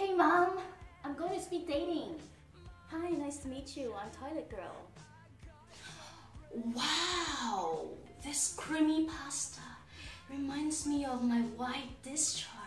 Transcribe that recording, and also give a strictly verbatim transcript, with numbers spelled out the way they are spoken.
Hey Mom, I'm going to speed dating. Hi, nice to meet you. I'm Toilet Girl. Wow, this creamy pasta reminds me of my white discharge.